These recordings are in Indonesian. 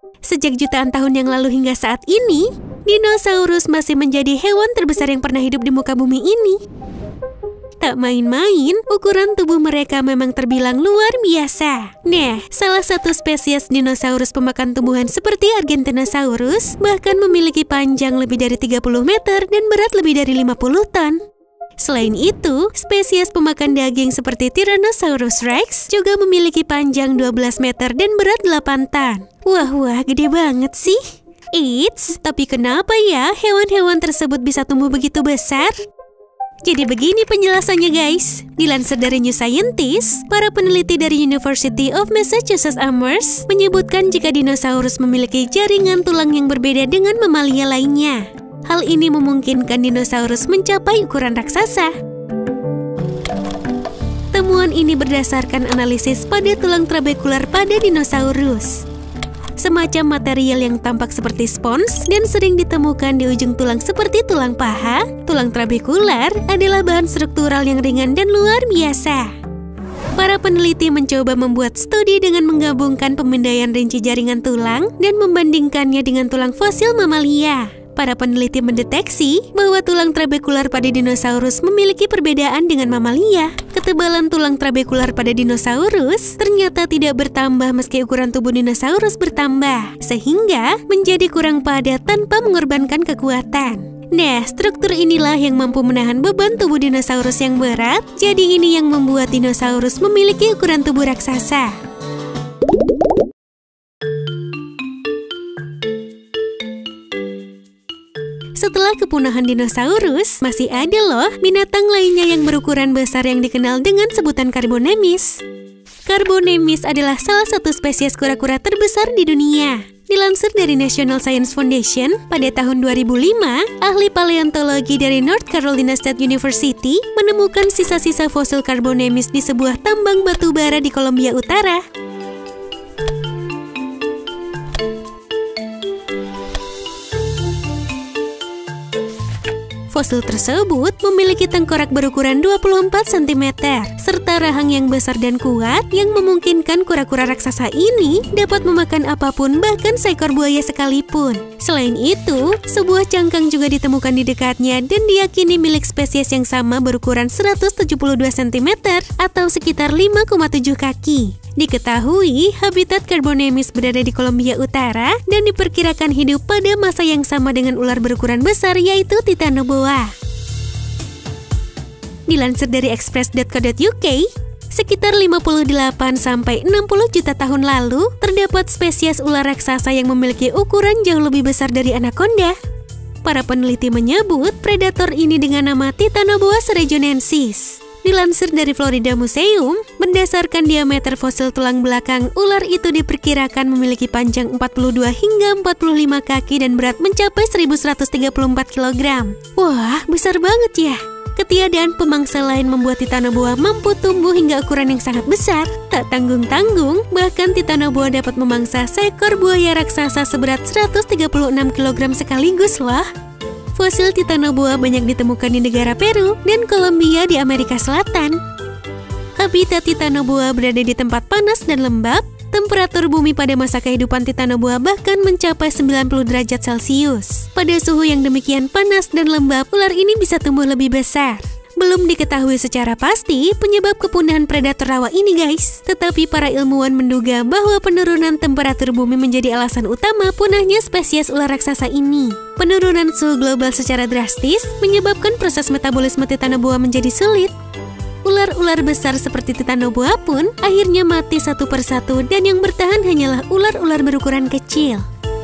Sejak jutaan tahun yang lalu hingga saat ini, dinosaurus masih menjadi hewan terbesar yang pernah hidup di muka bumi ini. Tak main-main, ukuran tubuh mereka memang terbilang luar biasa. Nah, salah satu spesies dinosaurus pemakan tumbuhan seperti Argentinosaurus bahkan memiliki panjang lebih dari 30 meter dan berat lebih dari 50 ton. Selain itu, spesies pemakan daging seperti Tyrannosaurus Rex juga memiliki panjang 12 meter dan berat 8 ton. Wah, gede banget sih. Eits, tapi kenapa ya hewan-hewan tersebut bisa tumbuh begitu besar? Jadi begini penjelasannya guys. Dilansir dari New Scientist, para peneliti dari University of Massachusetts Amherst menyebutkan jika dinosaurus memiliki jaringan tulang yang berbeda dengan mamalia lainnya. Hal ini memungkinkan dinosaurus mencapai ukuran raksasa. Temuan ini berdasarkan analisis pada tulang trabekular pada dinosaurus. Semacam material yang tampak seperti spons dan sering ditemukan di ujung tulang seperti tulang paha, tulang trabekular adalah bahan struktural yang ringan dan luar biasa. Para peneliti mencoba membuat studi dengan menggabungkan pemindaian rinci jaringan tulang dan membandingkannya dengan tulang fosil mamalia. Para peneliti mendeteksi bahwa tulang trabekular pada dinosaurus memiliki perbedaan dengan mamalia. Ketebalan tulang trabekular pada dinosaurus ternyata tidak bertambah meski ukuran tubuh dinosaurus bertambah, sehingga menjadi kurang padat tanpa mengorbankan kekuatan. Nah, struktur inilah yang mampu menahan beban tubuh dinosaurus yang berat, jadi ini yang membuat dinosaurus memiliki ukuran tubuh raksasa. Setelah kepunahan dinosaurus, masih ada loh binatang lainnya yang berukuran besar yang dikenal dengan sebutan Carbonemys. Carbonemys adalah salah satu spesies kura-kura terbesar di dunia. Dilansir dari National Science Foundation, pada tahun 2005, ahli paleontologi dari North Carolina State University menemukan sisa-sisa fosil Carbonemys di sebuah tambang batu bara di Columbia Utara. Fosil tersebut memiliki tengkorak berukuran 24 cm, serta rahang yang besar dan kuat yang memungkinkan kura-kura raksasa ini dapat memakan apapun, bahkan seekor buaya sekalipun. Selain itu, sebuah cangkang juga ditemukan di dekatnya dan diyakini milik spesies yang sama berukuran 172 cm atau sekitar 5,7 kaki. Diketahui, habitat Carbonemys berada di Columbia Utara dan diperkirakan hidup pada masa yang sama dengan ular berukuran besar yaitu Titanoboa. Dilansir dari express.co.uk, sekitar 58–60 juta tahun lalu, terdapat spesies ular raksasa yang memiliki ukuran jauh lebih besar dari anaconda. Para peneliti menyebut predator ini dengan nama Titanoboa srejonensis. Dilansir dari Florida Museum, berdasarkan diameter fosil tulang belakang, ular itu diperkirakan memiliki panjang 42 hingga 45 kaki dan berat mencapai 1134 kg. Wah, besar banget ya! Ketiadaan pemangsa lain membuat Titanoboa mampu tumbuh hingga ukuran yang sangat besar. Tak tanggung-tanggung, bahkan Titanoboa dapat memangsa seekor buaya raksasa seberat 136 kg sekaligus loh. Fosil Titanoboa banyak ditemukan di negara Peru dan Kolombia di Amerika Selatan. Habitat Titanoboa berada di tempat panas dan lembab. Temperatur bumi pada masa kehidupan Titanoboa bahkan mencapai 90 derajat Celcius. Pada suhu yang demikian panas dan lembab, ular ini bisa tumbuh lebih besar. Belum diketahui secara pasti penyebab kepunahan predator rawa ini guys. Tetapi para ilmuwan menduga bahwa penurunan temperatur bumi menjadi alasan utama punahnya spesies ular raksasa ini. Penurunan suhu global secara drastis menyebabkan proses metabolisme Titanoboa menjadi sulit. Ular-ular besar seperti Titanoboa pun akhirnya mati satu persatu dan yang bertahan hanyalah ular-ular berukuran kecil.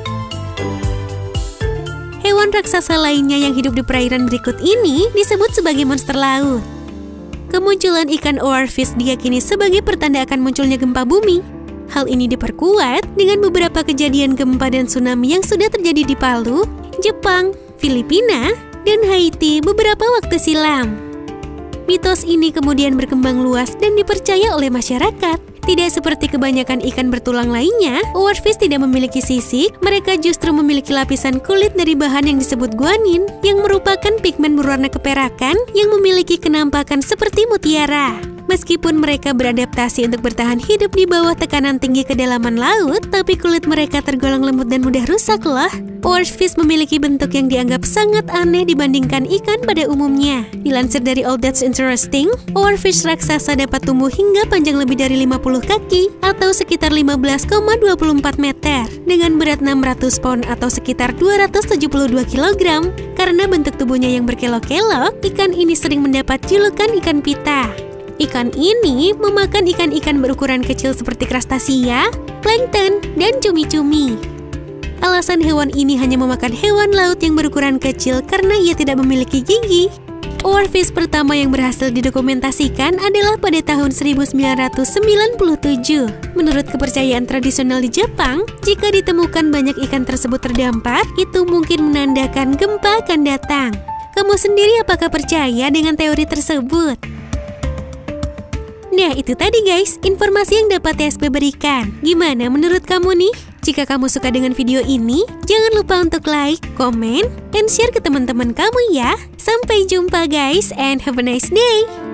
Hewan raksasa lainnya yang hidup di perairan berikut ini disebut sebagai monster laut. Kemunculan ikan oarfish diyakini sebagai pertanda akan munculnya gempa bumi. Hal ini diperkuat dengan beberapa kejadian gempa dan tsunami yang sudah terjadi di Palu, Jepang, Filipina, dan Haiti beberapa waktu silam. Mitos ini kemudian berkembang luas dan dipercaya oleh masyarakat. Tidak seperti kebanyakan ikan bertulang lainnya, oarfish tidak memiliki sisik. Mereka justru memiliki lapisan kulit dari bahan yang disebut guanin, yang merupakan pigmen berwarna keperakan yang memiliki kenampakan seperti mutiara. Meskipun mereka beradaptasi untuk bertahan hidup di bawah tekanan tinggi kedalaman laut, tapi kulit mereka tergolong lembut dan mudah rusak loh. Oarfish memiliki bentuk yang dianggap sangat aneh dibandingkan ikan pada umumnya. Dilansir dari All That's Interesting, oarfish raksasa dapat tumbuh hingga panjang lebih dari 50 kaki atau sekitar 15,24 meter dengan berat 600 pound atau sekitar 272 kg. Karena bentuk tubuhnya yang berkelok-kelok, ikan ini sering mendapat julukan ikan pita. Ikan ini memakan ikan-ikan berukuran kecil seperti krustacea, plankton, dan cumi-cumi. Alasan hewan ini hanya memakan hewan laut yang berukuran kecil karena ia tidak memiliki gigi. Oarfish pertama yang berhasil didokumentasikan adalah pada tahun 1997. Menurut kepercayaan tradisional di Jepang, jika ditemukan banyak ikan tersebut terdampar, itu mungkin menandakan gempa akan datang. Kamu sendiri apakah percaya dengan teori tersebut? Nah, itu tadi guys, informasi yang dapat TSP berikan. Gimana menurut kamu nih? Jika kamu suka dengan video ini, jangan lupa untuk like, comment, and share ke teman-teman kamu ya. Sampai jumpa guys, and have a nice day!